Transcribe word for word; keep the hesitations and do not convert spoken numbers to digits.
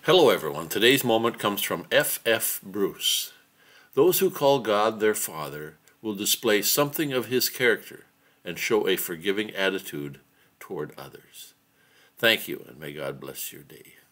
Hello everyone. Today's moment comes from F F Bruce. Those who call God their Father will display something of His character and show a forgiving attitude toward others. Thank you, and may God bless your day.